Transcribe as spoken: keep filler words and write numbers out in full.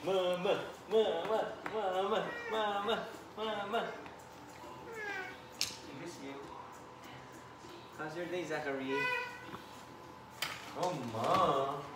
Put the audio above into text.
Mama, mama, mama, mama, mama. I miss you. How's your day, Zachary? Oh, ma.